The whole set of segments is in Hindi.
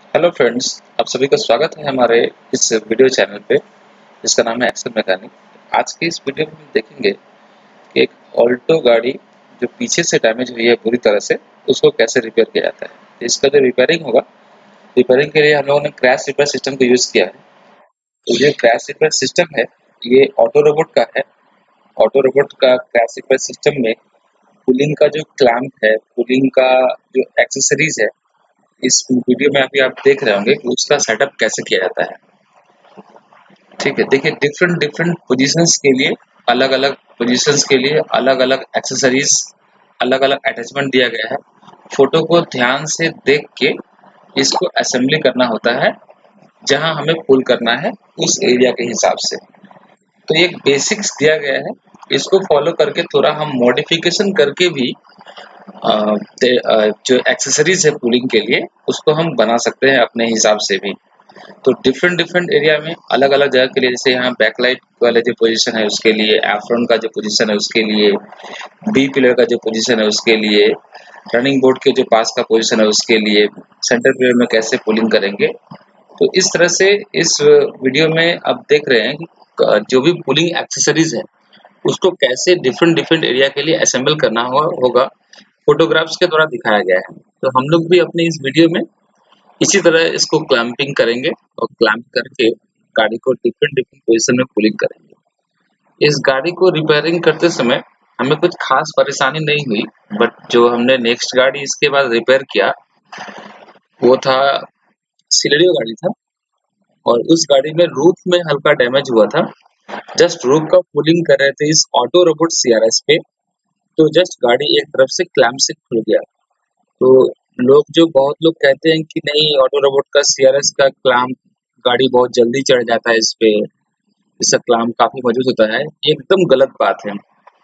हेलो फ्रेंड्स, आप सभी का स्वागत है हमारे इस वीडियो चैनल पे जिसका नाम है एक्सेल मैकेनिक। आज की इस वीडियो में हम देखेंगे कि एक ऑल्टो गाड़ी जो पीछे से डैमेज हुई है पूरी तरह से, उसको कैसे रिपेयर किया जाता है। तो इसका जो रिपेयरिंग होगा, रिपेयरिंग के लिए हम लोगों ने क्रैश रिपेयर सिस्टम को यूज़ किया है। तो ये क्रैश रिपेयर सिस्टम है, ये ऑटो रोबोट का है। ऑटो रोबोट का क्रैश रिपेयर सिस्टम में कूलिंग का जो क्लैंप है, कूलिंग का जो एक्सेसरीज है, इस वीडियो में अभी आप देख रहे होंगे कि उसका सेटअप कैसे किया जाता है। ठीक है, देखिए डिफरेंट डिफरेंट पोजीशंस के लिए अलग-अलग पोजीशंस के लिए अलग-अलग एक्सेसरीज, अलग-अलग अटैचमेंट दिया गया है। फोटो को ध्यान से देख के इसको असेंबली करना होता है, जहां हमें पुल करना है उस एरिया के हिसाब से। तो ये एक बेसिक्स दिया गया है, इसको फॉलो करके थोड़ा हम मॉडिफिकेशन करके भी जो एक्सेसरीज है पुलिंग के लिए उसको हम बना सकते हैं अपने हिसाब से भी। तो डिफरेंट डिफरेंट एरिया में अलग अलग जगह के लिए, जैसे यहाँ बैकलाइट वाले जो पोजीशन है उसके लिए, एफ्रॉन का जो पोजीशन है उसके लिए, बी पिलर का जो पोजीशन है उसके लिए, रनिंग बोर्ड के जो पास का पोजीशन है उसके लिए, सेंटर पिलर में कैसे पुलिंग करेंगे। तो इस तरह से इस वीडियो में आप देख रहे हैं कि जो भी पुलिंग एक्सेसरीज है उसको कैसे डिफरेंट डिफरेंट एरिया के लिए असेंबल करना होगा, फोटोग्राफ्स के द्वारा दिखाया गया है। तो हम लोग भी अपने इस वीडियो में इसी तरह इसको क्लैंपिंग करेंगे और क्लैंप करके गाड़ी को डिफरेंट डिफरेंट पोजीशन में पुलिंग करेंगे। इस गाड़ी को रिपेयरिंग करते समय हमें कुछ खास परेशानी नहीं हुई, बट जो हमने नेक्स्ट गाड़ी इसके बाद रिपेयर किया वो था सिलेरियो गाड़ी था, और उस गाड़ी में रूफ में हल्का डैमेज हुआ था। जस्ट रूफ का पुलिंग कर रहे थे इस ऑटो रोबोट सीआरएस पे, तो जस्ट गाड़ी एक तरफ से क्लैंप से खुल गया। तो बहुत लोग कहते हैं कि नहीं, ऑटो रोबोट का सीआरएस का क्लैंप गाड़ी बहुत जल्दी चढ़ जाता है इस पे, इसका क्लैंप काफी मजबूत होता है। ये एकदम गलत बात है।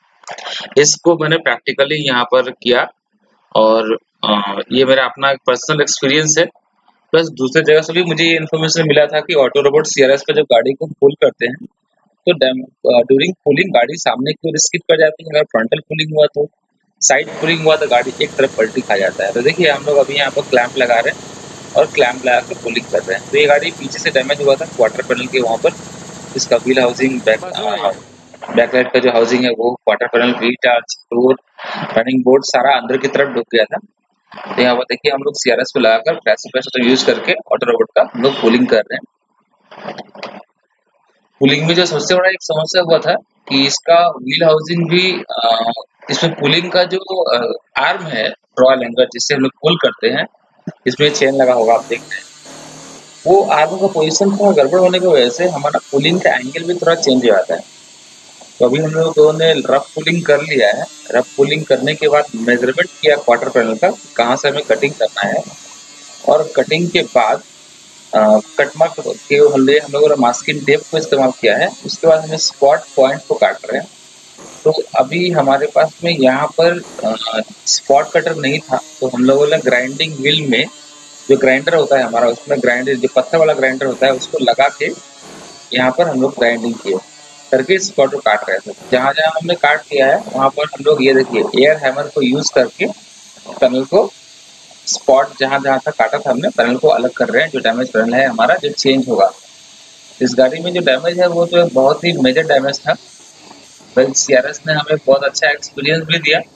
इसको मैंने प्रैक्टिकली यहाँ पर किया, और ये मेरा अपना एक पर्सनल एक्सपीरियंस है। प्लस दूसरे जगह से भी मुझे ये इन्फॉर्मेशन मिला था कि ऑटो रोबोट सीआरएस पे जब गाड़ी को पुल करते हैं तो ड्यूरिंग पुलिंग गाड़ी सामने की ओर स्किप कर जाती है। अगर फ्रंटल पुलिंग हुआ तो, साइड पुलिंग हुआ तो गाड़ी एक तरफ पलटी खा जाता है। तो देखिए हम लोग अभी यहाँ पर क्लैंप लगा रहे हैं और क्लैंप लगा के पुलिंग कर रहे हैं। तो ये गाड़ी पीछे से डैमेज हुआ था क्वार्टर पैनल के वहाँ पर, इसका व्हील हाउसिंग, बैकलाइट का जो हाउसिंग है वो, quarter panel, wheel arch, floor, running board सारा अंदर की तरफ डूब गया था। तो यहाँ पर देखिए हम लोग सीआरएस को लगाकर पैसिव सिस्टम यूज करके ऑटो रोबोट का हम लोग पुलिंग कर रहे हैं। पुलिंग में जो सबसे बड़ा एक समस्या हुआ था कि इसका व्हील हाउसिंग भी, इसमें पुलिंग का जो आर्म है, रॉयल एंगर जिससे हम लोग पुल करते हैं, इसमें चेन लगा होगा आप देख रहे हैं, वो आर्म का पोजीशन थोड़ा गड़बड़ होने की वजह से हमारा पुलिंग का एंगल भी थोड़ा चेंज हो जाता है। तो अभी हम लोगों ने रफ पुलिंग कर लिया है। रफ पुलिंग करने के बाद मेजरमेंट किया क्वार्टर पैनल का, कहाँ से हमें कटिंग करना है, और कटिंग के बाद कट मार्क के लिए हम लोगों ने मास्किंग टेप को इस्तेमाल किया है। उसके बाद हमें स्पॉट पॉइंट को काट रहे हैं। तो अभी हमारे पास में यहाँ पर स्पॉट कटर नहीं था, तो हम लोगों ने ग्राइंडिंग व्हील में जो ग्राइंडर होता है हमारा, उसमें ग्राइंडर जो पत्थर वाला ग्राइंडर होता है उसको लगा के यहाँ पर हम लोग ग्राइंडिंग किए करके स्पॉट को काट रहे थे। जहाँ जहाँ हमने काट किया है वहाँ पर हम लोग ये देखिए एयर हैमर को यूज करके पैनल को, स्पॉट जहाँ जहाँ था काटा था हमने, पैनल को अलग कर रहे हैं। जो डैमेज पैनल है हमारा जो चेंज होगा, इस गाड़ी में जो डैमेज है वो तो बहुत ही मेजर डैमेज था। वेल, सीआरएस ने हमें बहुत अच्छा एक्सपीरियंस भी दिया।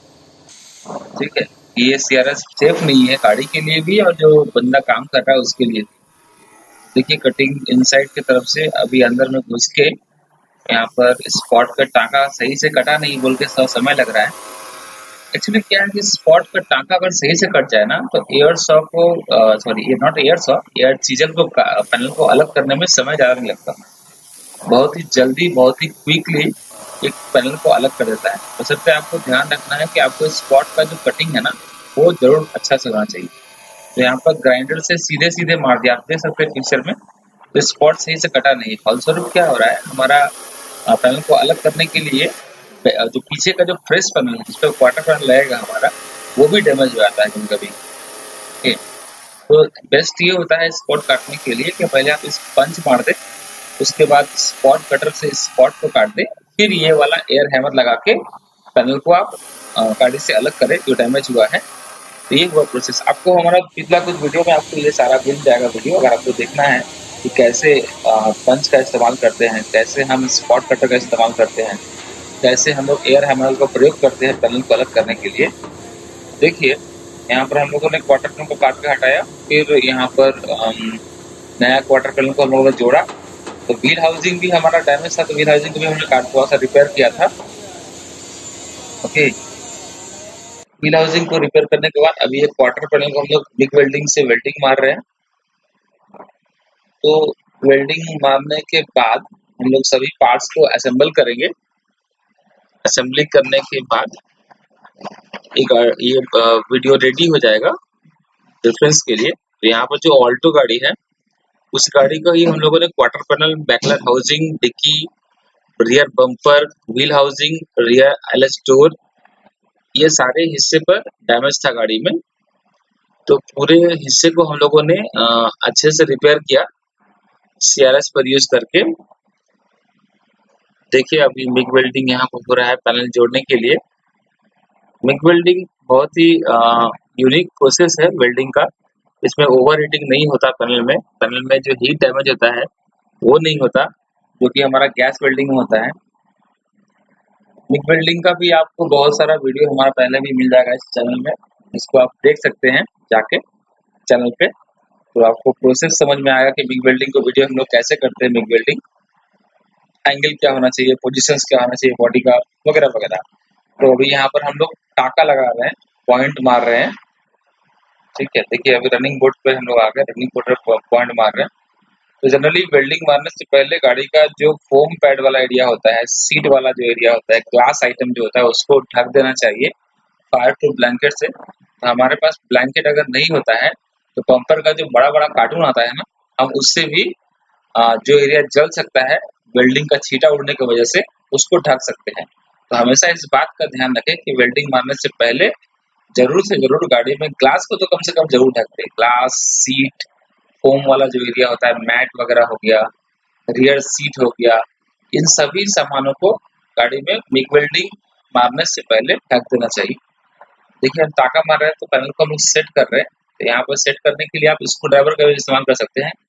ठीक है, ये सीआरएस सेफ नहीं है गाड़ी के लिए भी और जो बंदा काम कर रहा है उसके लिए। देखिए कटिंग इनसाइड की तरफ से अभी अंदर में घुस के यहाँ पर स्पॉट का टाँका सही से कटा नहीं बोल के समय लग रहा है। एक्चुअली क्या है कि स्पॉट का टाँका अगर सही से कट जाए ना तो एयर सॉ को, सॉरी ये not air saw, air chisel को, पैनल को अलग करने में समय ज़्यादा नहीं लगता। बहुत ही जल्दी, बहुत ही क्विकली एक पैनल को अलग कर देता है। तो सबसे आपको ध्यान रखना है कि आपको स्पॉट का जो कटिंग है ना वो जरूर अच्छा से होना चाहिए। तो यहाँ पर ग्राइंडर से सीधे सीधे मार दिया, आप देख सकते हैं पिक्चर में, तो स्पॉट सही से कटा नहीं। फलस्वरूप क्या हो रहा है, हमारा पैनल को अलग करने के लिए जो पीछे का जो फ्रेश पैनल है जिसपे क्वार्टर पैनल लगेगा हमारा, वो भी डैमेज हो जाता है कभी कभी। ठीक, तो बेस्ट ये होता है स्पॉट काटने के लिए कि पहले आप इस पंच मार दे, उसके बाद स्पॉट कटर से स्पॉट को काट दे, फिर ये वाला एयर हैमर लगा के पैनल को आप गाड़ी से अलग करें जो डैमेज हुआ है। तो ये हुआ प्रोसेस। आपको हमारा पिछला कुछ वीडियो में आपको ये सारा मिल जाएगा वीडियो, अगर आपको देखना है कि कैसे पंच का इस्तेमाल करते हैं, कैसे हम स्पॉट कटर का इस्तेमाल करते हैं, कैसे हम लोग एयर हैमर का प्रयोग करते हैं पैनल को अलग करने के लिए। देखिए यहाँ पर हम लोगों ने क्वार्टर पैनल को काट के हटाया, फिर यहाँ पर नया क्वार्टर पैनल को हम लोगों ने जोड़ा। तो व्हील हाउसिंग भी हमारा डैमेज था, तो व्हील हाउसिंग को भी हमने थोड़ा सा रिपेयर किया था। ओके, व्हील हाउसिंग को रिपेयर करने के बाद अभी ये क्वार्टर पैनल को हम लोग बिग वेल्डिंग से वेल्डिंग मार रहे हैं। तो वेल्डिंग मारने के बाद हम लोग सभी पार्ट्स को असेंबल करेंगे। असेंबली करने के बाद एक ये वीडियो रेडी हो जाएगा रेफरेंस के लिए। तो यहाँ पर जो ऑल्टो गाड़ी है उस गाड़ी का ही हम लोगों ने क्वार्टर पैनल, बैकलाइट हाउसिंग, डिक्की, rear bumper, wheel housing, rear LS door, ये सारे हिस्से पर डैमेज था गाड़ी में। तो पूरे हिस्से को हम लोगों ने अच्छे से रिपेयर किया सीआरएस पर यूज करके। देखिए अभी मिग वेल्डिंग यहाँ पर हो रहा है पैनल जोड़ने के लिए। मिग वेल्डिंग बहुत ही यूनिक प्रोसेस है वेल्डिंग का। इसमें ओवर हीटिंग नहीं होता पैनल में जो हीट डैमेज होता है वो नहीं होता, जो कि हमारा गैस वेल्डिंग में होता है। मिग वेल्डिंग का भी आपको बहुत सारा वीडियो हमारा पहले भी मिल जाएगा इस चैनल में, इसको आप देख सकते हैं जाके चैनल पे। तो आपको प्रोसेस समझ में आएगा कि मिग वेल्डिंग को वीडियो हम लोग कैसे करते हैं। मिग वेल्डिंग एंगल क्या होना चाहिए, पोजीशंस क्या होना चाहिए बॉडी का, वगैरह वगैरह। तो अभी यहाँ पर हम लोग टाका लगा रहे हैं, पॉइंट मार रहे हैं। ठीक है, देखिए अभी रनिंग बोर्ड पे हम लोग आ गए, रनिंग बोर्ड पे पॉइंट मार रहे हैं। तो जनरली वेल्डिंग मारने से पहले गाड़ी का जो फोम पैड वाला एरिया होता है, सीट वाला जो एरिया होता है, ग्लास आइटम जो होता है, उसको ढक देना चाहिए फायर प्रूफ ब्लैंकेट से। तो हमारे पास ब्लैंकेट अगर नहीं होता है तो बम्पर का जो बड़ा बड़ा कार्टून आता है ना, हम उससे भी जो एरिया जल सकता है वेल्डिंग का छींटा उड़ने की वजह से, उसको ढक सकते हैं। तो हमेशा इस बात का ध्यान रखें कि वेल्डिंग मारने से पहले जरूर से जरूर गाड़ी में ग्लास को तो कम से कम जरूर ढक दे। ग्लास, सीट, फोम वाला जो एरिया होता है, मैट वगैरह हो गया, रियर सीट हो गया, इन सभी सामानों को गाड़ी में मिग वेल्डिंग मारने से पहले ढक देना चाहिए। देखिए हम टाका मार रहे हैं तो पैनल को हम लोग सेट कर रहे हैं। तो यहाँ पर सेट करने के लिए आप स्क्रू ड्राइवर का भी इस्तेमाल कर सकते हैं।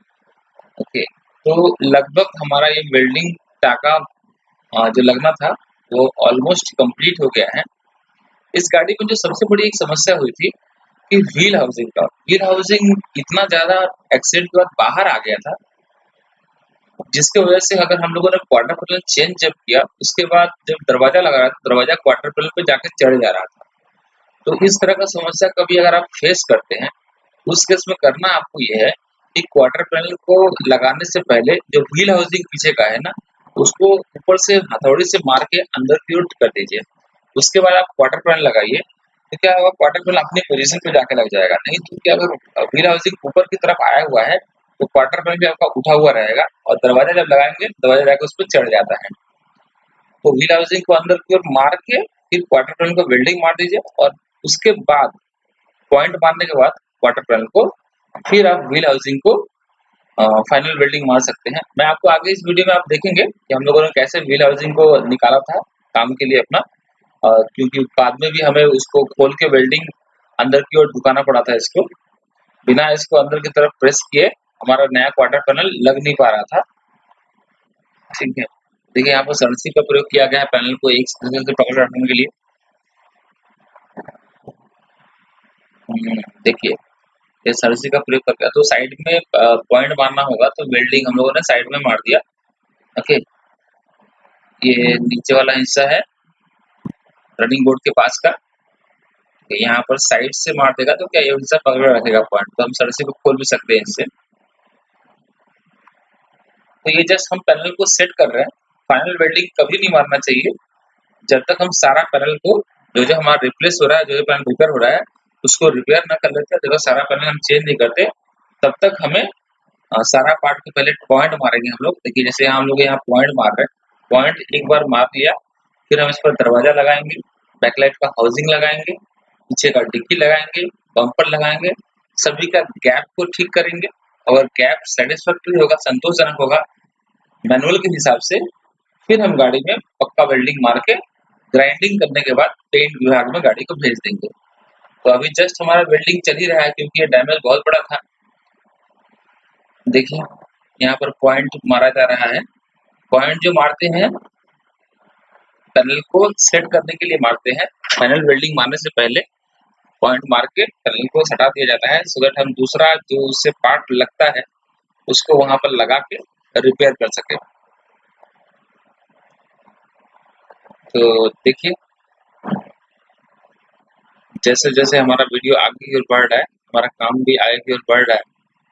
ओके, तो लगभग हमारा ये वेल्डिंग टाका जो लगना था वो ऑलमोस्ट कंप्लीट हो गया है। इस गाड़ी में जो सबसे बड़ी एक समस्या हुई थी कि व्हील हाउसिंग का, व्हील हाउसिंग इतना ज्यादा एक्सीडेंट के बाद बाहर आ गया था, जिसके वजह से अगर हम लोगों ने क्वार्टर पैनल चेंज जब किया उसके बाद जब दरवाजा लगा रहा था, दरवाजा क्वार्टर पैनल पे जाके चढ़ जा रहा था। तो इस तरह का समस्या कभी अगर आप फेस करते हैं, उस केस में करना आपको ये है कि क्वार्टर पैनल को लगाने से पहले जो व्हील हाउसिंग पीछे का है ना, उसको ऊपर से हथौड़ी से मार के अंदर की ओर कर दीजिए। उसके बाद आप क्वार्टर पैनल लगाइए। तो क्या होगा, क्वार्टर पैनल अपनी पोजीशन पे जाके लग जाएगा। नहीं तो क्या, अगर व्हील हाउसिंग ऊपर की तरफ आया हुआ है तो क्वार्टर पैनल भी आपका उठा हुआ रहेगा और दरवाजा जब लगाएंगे दरवाजा जाकर उस पर चढ़ जाता है। तो व्हील हाउसिंग को अंदर की ओर मार के फिर क्वार्टर पैनल को वेल्डिंग मार दीजिए, और उसके बाद पॉइंट मारने के बाद क्वार्टर पैनल को फिर आप व्हील हाउसिंग को फाइनल वेल्डिंग मार सकते हैं। मैं आपको आगे इस वीडियो में आप देखेंगे कि हम लोगों ने कैसे व्हील हाउसिंग को निकाला था काम के लिए अपना, क्योंकि बाद में भी हमें उसको खोल के वेल्डिंग अंदर की ओर झुकाना पड़ा था। इसको बिना इसको अंदर की तरफ प्रेस किए हमारा नया क्वार्टर पैनल लग नहीं पा रहा था। ठीक है, देखिए यहाँ पर सरसी का प्रयोग किया गया है पैनल को एक दूसरे से पकड़ रखने के लिए। देखिए ये सरसी का प्रयोग करके, तो साइड में पॉइंट मारना होगा तो वेल्डिंग हम लोगों ने साइड में मार दिया। ओके, ये नीचे वाला हिस्सा है रनिंग बोर्ड के पास का, तो यहाँ पर साइड से मार देगा तो क्या ये हिस्सा पकड़ रखेगा पॉइंट, तो हम सरसी को खोल भी सकते हैं इससे। तो ये जस्ट हम पैनल को सेट कर रहे हैं। फाइनल वेल्डिंग कभी नहीं मारना चाहिए जब तक हम सारा पैनल को, जो जो हमारा रिप्लेस हो रहा है, जो जो पैनल रिपेयर हो रहा है उसको रिपेयर ना कर लेते, जब तक सारा पैनल हम चेंज नहीं करते तब तक हमें सारा पार्ट के पहले पॉइंट मारेंगे हम लोग। देखिए जैसे हम लोग यहाँ पॉइंट मार रहे हैं, पॉइंट एक बार मार दिया फिर हम इस पर दरवाजा लगाएंगे, बैकलाइट का हाउसिंग लगाएंगे, पीछे का डिक्की लगाएंगे, बम्पर लगाएंगे, सभी का गैप को ठीक करेंगे। अगर गैप सेटिस्फैक्टरी होगा, संतोषजनक होगा मैनुअल के हिसाब से, फिर हम गाड़ी में पक्का वेल्डिंग मार के ग्राइंडिंग करने के बाद पेंट विभाग में गाड़ी को भेज देंगे। तो अभी जस्ट हमारा वेल्डिंग चल ही रहा है क्योंकि ये डैमेज बहुत बड़ा था। देखिए यहाँ पर पॉइंट मारा जा रहा है। पॉइंट जो मारते हैं पैनल को सेट करने के लिए मारते हैं। पैनल वेल्डिंग मारने से पहले पॉइंट मार के पैनल को हटा दिया जाता है, सो दैट हम दूसरा जो उससे पार्ट लगता है उसको वहां पर लगा के रिपेयर कर सके। तो देखिए जैसे जैसे हमारा वीडियो आगे की ओर बढ़ रहा है, हमारा काम भी आगे की ओर बढ़ रहा है।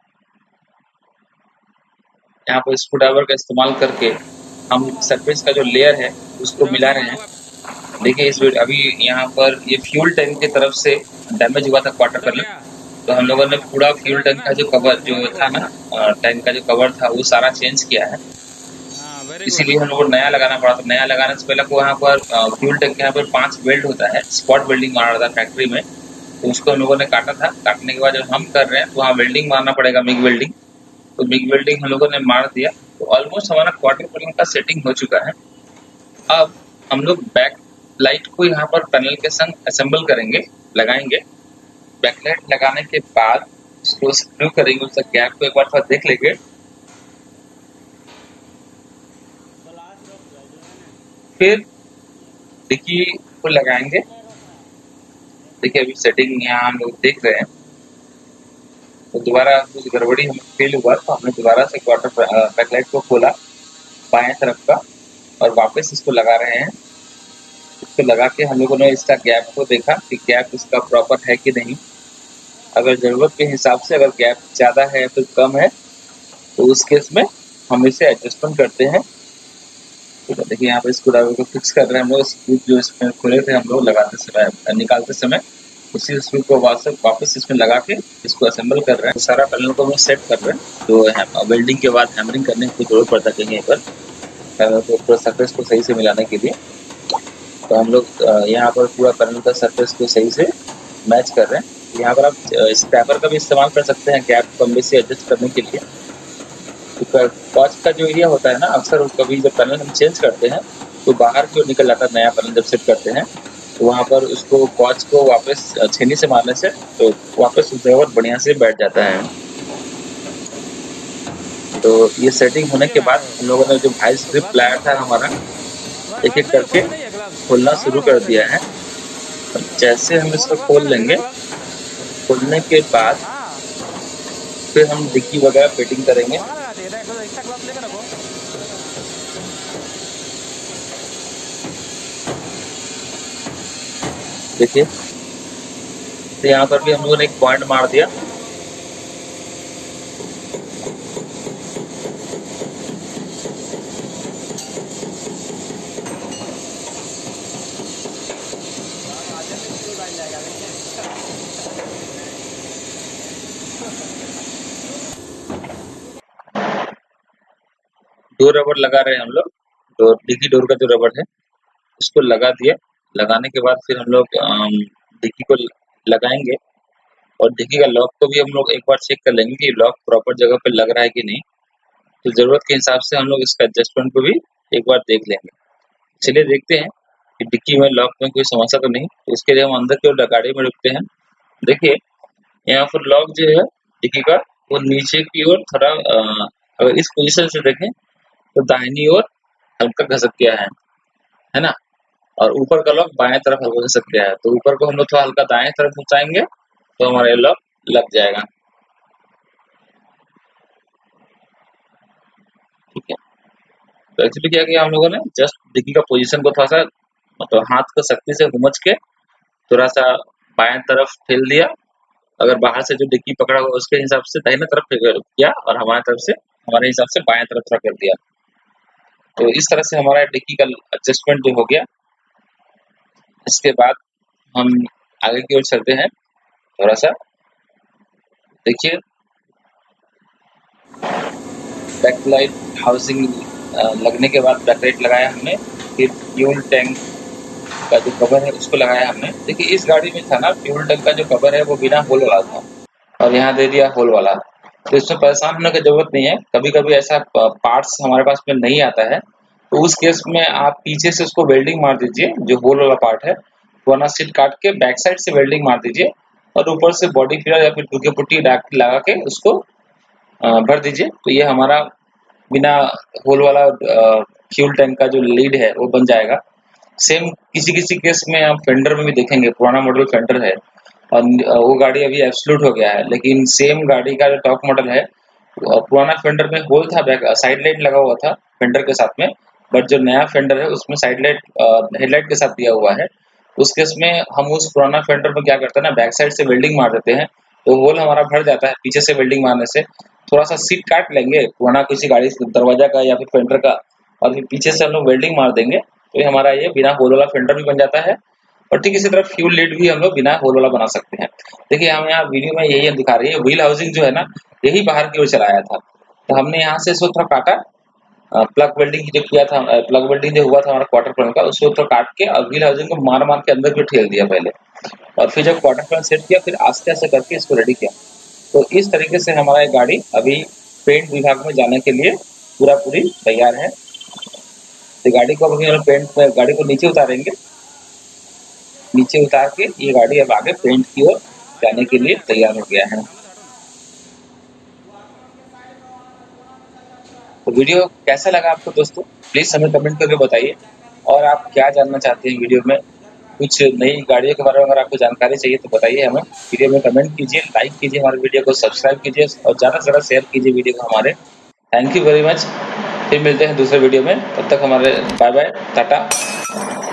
यहाँ पर स्क्रू ड्राइवर का इस्तेमाल करके हम सरफेस का जो लेयर है उसको मिला रहे हैं। देखिए इस अभी यहाँ पर ये फ्यूल टैंक की तरफ से डैमेज हुआ था क्वार्टर पैनल, तो हम लोगों ने पूरा फ्यूल टैंक का जो कवर जो था ना, टैंक का जो कवर था वो सारा चेंज किया है। इसीलिए हम लोग को नया लगाना पड़ा। तो नया लगाने से पहले को वहाँ पर फ्यूल टैंक के यहाँ पर 5 वेल्ड होता है, स्पॉट वेल्डिंग मारा था फैक्ट्री में, तो उसको हम लोगों ने काटा था। काटने के बाद जब हम कर रहे हैं तो वहाँ वेल्डिंग मारना पड़ेगा, मिग वेल्डिंग। तो मिग वेल्डिंग हम लोगों ने मार दिया, तो ऑलमोस्ट हमारा क्वार्टर पैनल का सेटिंग हो चुका है। अब हम लोग बैक लाइट को यहाँ पर पैनल के संग असेंबल करेंगे, लगाएंगे। बैकलाइट लगाने के बाद उसको स्क्रू करेंगे, उसका गैप को एक बार थोड़ा देख लेंगे। फिर डिक्की को लगाएंगे। देखिए अभी सेटिंग यहाँ हम लोग देख रहे हैं, तो दोबारा कुछ गड़बड़ी हमें फील हुआ, तो हमने दोबारा से क्वार्टर बैकलाइट को खोला बाएं तरफ का और वापस इसको लगा रहे हैं। इसको लगा के हम लोगों ने इसका गैप को देखा कि गैप इसका प्रॉपर है कि नहीं। अगर जरूरत के हिसाब से अगर गैप ज़्यादा है तो कम है, तो उस केस में हम इसे एडजस्टमेंट करते हैं। तो देखिए यहाँ पर स्क्रू ड्राइवर को फिक्स कर रहे हैं हम लोग। स्क्रू जो इसमें खुले थे हम लोग लगाते समय, निकालते समय उसी स्क्रू को वापस इसमें लगा के इसको असेंबल कर रहे हैं। सारा पैनल को हम सेट कर रहे हैं। तो वेल्डिंग के बाद हैमरिंग करने की जरूरत पड़ता है कहीं पर पैनल को पूरा सरफेस को सही से मिलाने के लिए। तो हम लोग यहाँ पर पूरा पैनल का सरफेस को सही से मैच कर रहे हैं। यहाँ पर आप स्क्रैपर का भी इस्तेमाल कर सकते हैं गैप को कम से एडजस्ट करने के लिए। तो कॉच का जो एरिया होता है ना, अक्सर कभी जब पैनल हम चेंज करते हैं तो बाहर की ओर निकल जाता है। नया पैनल जब सेट करते हैं तो वहाँ पर उसको कॉच को वापस छेनी से मारने से तो वापस उस जगह पर बढ़िया से बैठ जाता है। तो ये सेटिंग होने के बाद हम लोगों ने जो भाई स्ट्रिप लाया था हमारा, एक एक करके खोलना शुरू कर दिया है। जैसे हम इसको खोल लेंगे, खोलने के बाद फिर हम डिक्की वगैरह फिटिंग करेंगे। देखिए तो यहाँ पर भी हम लोगों ने एक पॉइंट मार दिया। दो रबर लगा रहे हैं हम लोग। तो डिक्की डोर का जो रबर है उसको लगा दिया। लगाने के बाद फिर हम लोग डिक्की को लगाएंगे और डिक्की का लॉक को भी हम लोग एक बार चेक कर लेंगे कि लॉक प्रॉपर जगह पे लग रहा है कि नहीं। तो जरूरत के हिसाब से हम लोग इसका एडजस्टमेंट को भी एक बार देख लेंगे। चलिए देखते हैं कि डिक्की में लॉक में कोई समस्या तो नहीं। तो इसके लिए हम अंदर की ओर गाड़ी में रुकते हैं। देखिए यहाँ पर लॉक जो है डिक्की का वो नीचे की ओर थोड़ा अगर इस पोजीशन से देखें तो दाहिनी ओर हल्का घसक गया है ना, और ऊपर का लॉक बाएं तरफ हल्का घसक गया है। तो ऊपर को हम लोग थोड़ा हल्का दाएं तरफ घुसाएंगे तो हमारा लॉक लग जाएगा। ठीक है, तो एक्चुअली क्या किया हम लोगों ने, जस्ट डिक्की का पोजीशन को थोड़ा सा मतलब हाथ को सख्ती से घुमच के थोड़ा सा बाएं तरफ ठेल दिया। अगर बाहर से जो डिक्की पकड़ा हुआ उसके हिसाब से दाहिने तरफ किया और हमारे तरफ से हमारे हिसाब से बाएं तरफ थोड़ा कर दिया। तो इस तरह से हमारा डिक्की का एडजस्टमेंट जो हो गया। इसके बाद हम आगे की ओर चलते हैं थोड़ा सा। देखिए बैकलाइट हाउसिंग लगने के बाद बैकलाइट लगाया हमने। फिर फ्यूल टैंक का जो कवर है उसको लगाया हमने। देखिए इस गाड़ी में था ना, फ्यूल टैंक का जो कवर है वो बिना होल वाला था और यहाँ दे दिया होल वाला। तो इसमें परेशान होने की जरूरत नहीं है। कभी कभी ऐसा पार्ट्स हमारे पास में नहीं आता है, तो उस केस में आप पीछे से उसको वेल्डिंग मार दीजिए जो होल वाला पार्ट है, वरना सीट काट के बैक साइड से वेल्डिंग मार दीजिए और ऊपर से बॉडी फिलर या फिर टूके पुट्टी लगा के उसको भर दीजिए। तो ये हमारा बिना होल वाला फ्यूल टैंक का जो लीड है वो बन जाएगा। सेम किसी किसी केस में आप फेंडर में भी देखेंगे, पुराना मॉडल फेंडर है और वो गाड़ी अभी एब्सोल्यूट हो गया है, लेकिन सेम गाड़ी का जो टॉप मॉडल है पुराना फेंडर में होल था, बैक साइड लाइट लगा हुआ था फेंडर के साथ में, बट जो नया फेंडर है उसमें साइड लाइट हेडलाइट के साथ दिया हुआ है। उस केस में हम उस पुराना फेंडर में क्या करते हैं ना, बैक साइड से वेल्डिंग मार देते हैं तो होल हमारा भर जाता है। पीछे से वेल्डिंग मारने से थोड़ा सा सीट काट लेंगे पुराना किसी गाड़ी दरवाजा का या फिर फेंडर का, और फिर पीछे से हम लोग वेल्डिंग मार देंगे तो ये हमारा ये बिना होल वाला फेंडर भी बन जाता है। और ठीक इसी तरह फ्यूल लीड भी हम लोग बिना होल वाला बना सकते हैं। देखिए हम यहाँ वीडियो में यही दिखा रही है, व्हील हाउसिंग जो है ना यही बाहर की ओर चलाया था, तो हमने यहाँ से इसको थोड़ा काटा, प्लग वेल्डिंग जो किया था, प्लग वेल्डिंग जो हुआ था हमारा क्वार्टर फ्रेम का, उसको थोड़ा काट के और व्हील हाउसिंग को मार मार के अंदर भी ठेल दिया पहले, और फिर जब क्वार्टर फ्रेम सेट किया फिर आस्ते आस्ते करके इसको रेडी किया। तो इस तरीके से हमारा ये गाड़ी अभी पेंट विभाग में जाने के लिए पूरा पूरी तैयार है। तो गाड़ी को अभी हम पेंट में गाड़ी को नीचे उतारेंगे, नीचे उतार के ये गाड़ी अब आगे पेंट की ओर जाने के लिए तैयार हो गया है। तो वीडियो कैसा लगा आपको दोस्तों, प्लीज हमें कमेंट करके बताइए। और आप क्या जानना चाहते हैं वीडियो में, कुछ नई गाड़ियों के बारे में अगर आपको जानकारी चाहिए तो बताइए हमें, वीडियो में कमेंट कीजिए, लाइक कीजिए, हमारे वीडियो को सब्सक्राइब कीजिए और ज़्यादा से ज़्यादा शेयर कीजिए वीडियो को हमारे। Thank you very much. फिर मिलते हैं दूसरे वीडियो में, तब तक हमारे बाय बाय, टाटा।